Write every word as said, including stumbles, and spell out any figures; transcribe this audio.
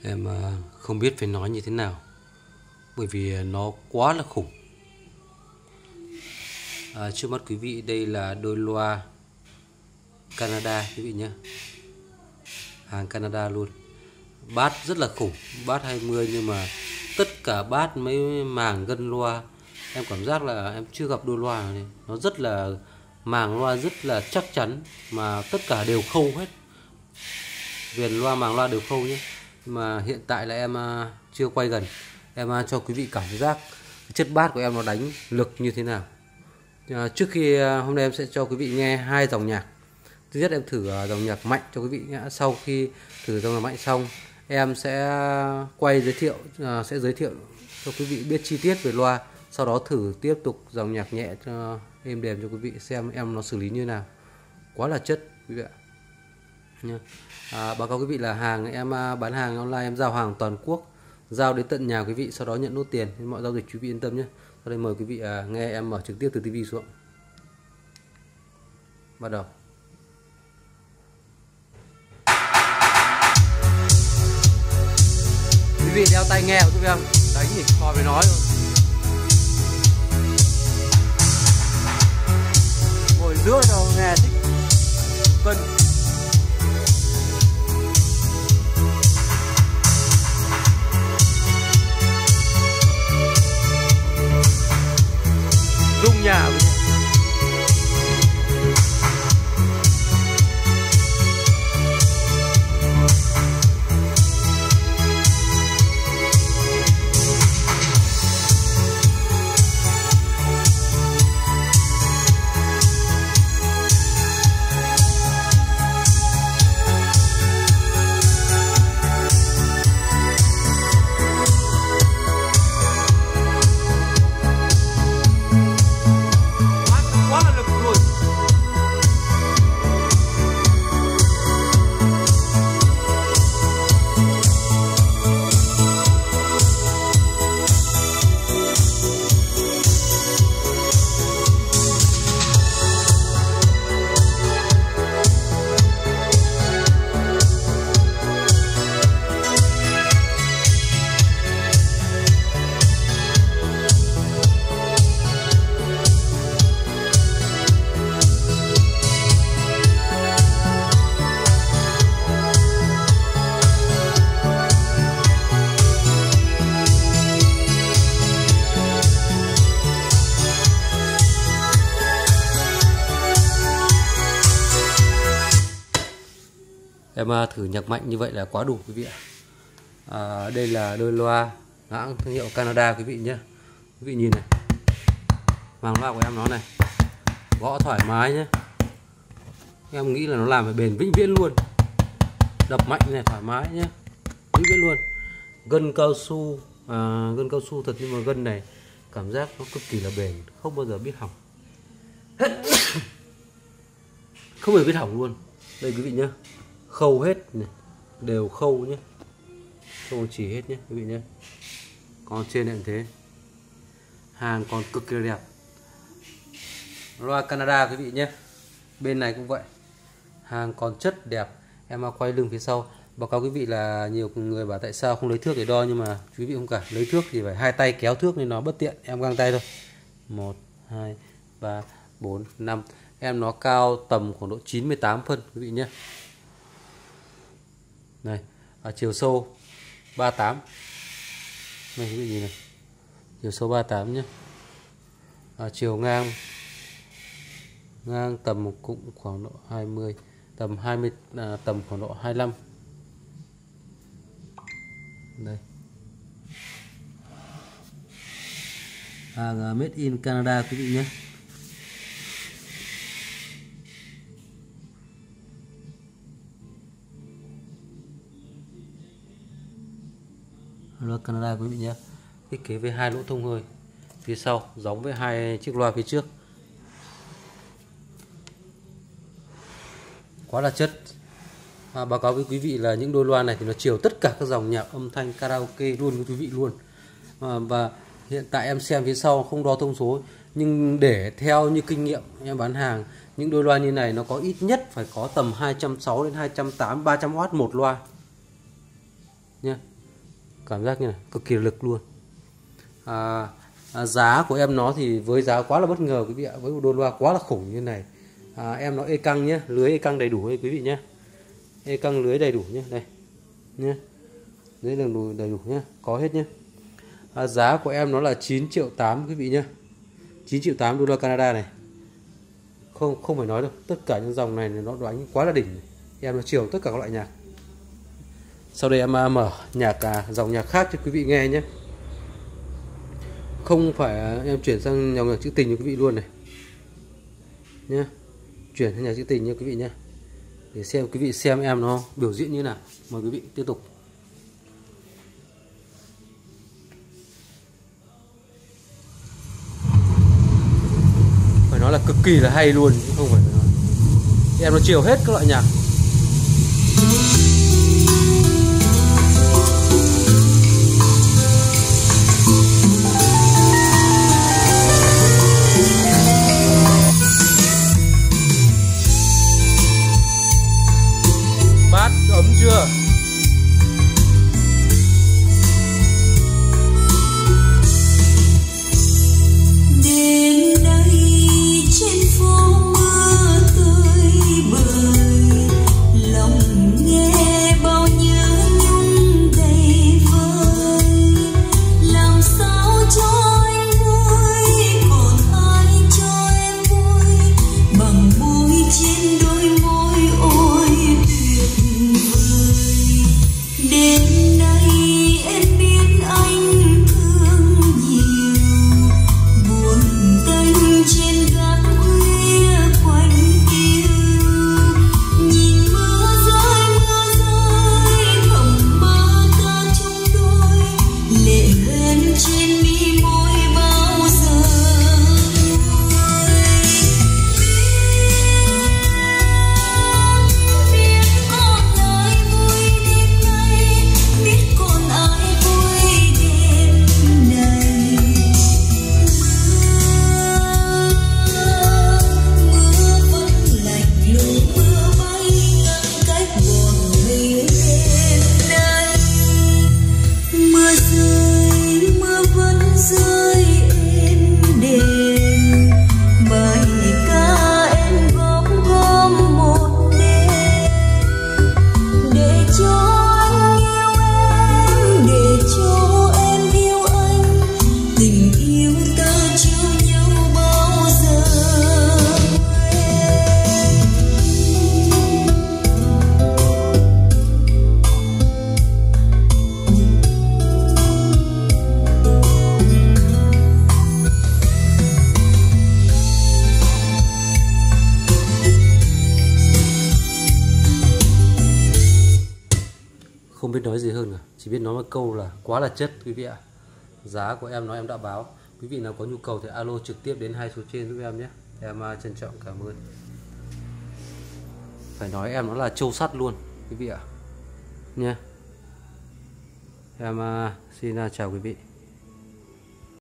Em không biết phải nói như thế nào, bởi vì nó quá là khủng. À, trước mắt quý vị đây là đôi loa Canada quý vị nhé, hàng Canada luôn. Bát rất là khủng, bát hai mươi, nhưng mà tất cả bát mấy màng gân loa em cảm giác là em chưa gặp đôi loa này. Nó rất là màng loa rất là chắc chắn, mà tất cả đều khâu hết. Viền loa màng loa đều khâu nhé. Mà hiện tại là em chưa quay gần, em cho quý vị cảm giác chất bát của em nó đánh lực như thế nào. À, trước khi hôm nay em sẽ cho quý vị nghe hai dòng nhạc. Thứ nhất em thử dòng nhạc mạnh cho quý vị nhé. Sau khi thử dòng nhạc mạnh xong, em sẽ quay giới thiệu à, sẽ giới thiệu cho quý vị biết chi tiết về loa. Sau đó thử tiếp tục dòng nhạc nhẹ cho êm đềm cho quý vị xem em nó xử lý như nào. Quá là chất quý vị ạ. À, báo cáo quý vị là hàng em bán hàng online, em giao hàng toàn quốc, giao đến tận nhà quý vị, sau đó nhận nốt tiền. Nên mọi giao dịch quý vị yên tâm nhé. Sau đây mời quý vị à, nghe em mở trực tiếp từ tivi xuống. Bắt đầu. Quý vị đeo tai nghe của quý vị không? Đánh thì khỏi phải nói rồi. Ngồi giữa đâu nghe thích cân. Rung nhà quý vị. Em thử nhạc mạnh như vậy là quá đủ quý vị ạ. À, đây là đôi loa hãng thương hiệu Canada quý vị nhé. Quý vị nhìn này, màng loa của em nó này, gõ thoải mái nhé. Em nghĩ là nó làm phải bền vĩnh viễn luôn. Đập mạnh này thoải mái nhé, vĩnh viễn luôn. Gân cao su, à, gân cao su thật, nhưng mà gân này cảm giác nó cực kỳ là bền, không bao giờ biết hỏng. Không bao giờ biết hỏng luôn. Đây quý vị nhé, khâu hết này, đều khâu nhé, không chỉ hết nhé quý vị nhé. Còn trên này cũng thế, hàng còn cực kỳ đẹp. Loa Canada quý vị nhé. Bên này cũng vậy, hàng còn chất đẹp. Em quay lưng phía sau. Báo cáo quý vị là nhiều người bảo tại sao không lấy thước để đo, nhưng mà quý vị không cả, lấy thước thì phải hai tay kéo thước nên nó bất tiện. Em găng tay thôi. Một, hai, ba, bốn, năm. Em nó cao tầm khoảng độ chín mươi tám phân quý vị nhé. Này, à, chiều sâu ba mươi tám. Này quý vị nhìn này, chiều sâu ba mươi tám nhé. À, chiều ngang ngang tầm cũng khoảng độ hai mươi, tầm hai mươi, à, tầm khoảng độ hai mươi lăm. Đây, hàng made in Canada quý vị nhé. Loa Canada quý vị nhé. Thiết kế với hai lỗ thông hơi phía sau, giống với hai chiếc loa phía trước. Quá là chất. À, báo cáo với quý vị là những đôi loa này thì nó chiều tất cả các dòng nhạc âm thanh karaoke luôn với quý vị luôn. À, và hiện tại em xem phía sau không đo thông số, nhưng để theo như kinh nghiệm em bán hàng, những đôi loa như này nó có ít nhất phải có tầm hai trăm sáu mươi đến hai trăm tám mươi, ba trăm oát một loa nha. cảm giác như này cực kỳ lực luôn. à, à, Giá của em nó thì với giá quá là bất ngờ quý vị ạ, với một đôi loa quá là khủng như này. à, Em nó e căng nhé, lưới e căng đầy đủ đấy quý vị nhé, e căng lưới đầy đủ nhé, đây nhé, lưới đầy đủ đầy đủ nhé, có hết nhé. à, Giá của em nó là chín triệu tám quý vị nhé, chín triệu tám đô la Canada này. Không không phải nói đâu, tất cả những dòng này nó đánh quá là đỉnh này. Em nó chiều tất cả các loại nhạc. Sau đây em mở nhạc à, dòng nhạc khác cho quý vị nghe nhé. Không phải em chuyển sang dòng nhạc trữ tình cho quý vị luôn này nhé, chuyển sang nhạc trữ tình nha quý vị nhé, để xem quý vị xem em nó biểu diễn như nào. Mời quý vị tiếp tục. Phải nói là cực kỳ là hay luôn, chứ không phải nói. Em nó chiều hết các loại nhạc. Bát ấm chưa? Không biết nói gì hơn cả, chỉ biết nói một câu là quá là chất quý vị ạ. Giá của em nói em đã báo. Quý vị nào có nhu cầu thì alo trực tiếp đến hai số trên giúp em nhé. Em trân trọng cảm ơn. Phải nói em nó là trâu sắt luôn quý vị ạ nha. Em xin chào quý vị.